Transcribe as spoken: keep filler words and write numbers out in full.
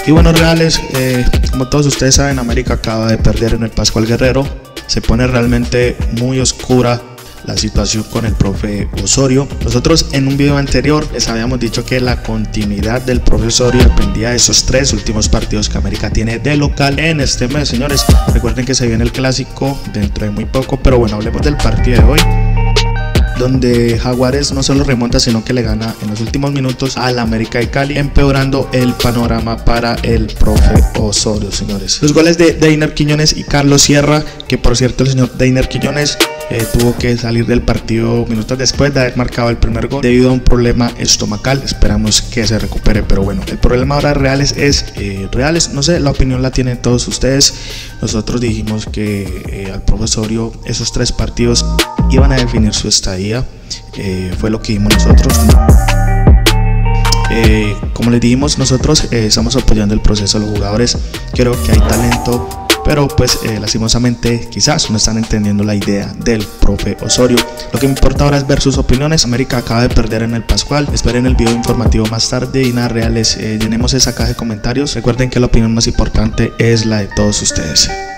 Y bueno, Reales, eh, como todos ustedes saben, América acaba de perder en el Pascual Guerrero. Se pone realmente muy oscura la situación con el profe Osorio. Nosotros en un video anterior les habíamos dicho que la continuidad del profe Osorio dependía de esos tres últimos partidos que América tiene de local en este mes, señores. Recuerden que se viene el clásico dentro de muy poco, pero bueno, hablemos del partido de hoy, donde Jaguares no solo remonta, sino que le gana en los últimos minutos al América de Cali, empeorando el panorama para el profe Osorio, señores. Los goles de Deiner Quiñones y Carlos Sierra, que por cierto el señor Deiner Quiñones eh, tuvo que salir del partido minutos después de haber marcado el primer gol debido a un problema estomacal. Esperamos que se recupere, pero bueno, el problema ahora Reales es eh, Reales, no sé, la opinión la tienen todos ustedes. Nosotros dijimos que eh, al profe Osorio esos tres partidos iban a definir su estadía, eh, fue lo que dijimos nosotros. Eh, como les dijimos, nosotros eh, estamos apoyando el proceso de los jugadores. Creo que hay talento, pero pues eh, lastimosamente quizás no están entendiendo la idea del profe Osorio. Lo que me importa ahora es ver sus opiniones. América acaba de perder en el Pascual. Esperen el video informativo más tarde y nada, Reales, eh, llenemos esa caja de comentarios. Recuerden que la opinión más importante es la de todos ustedes.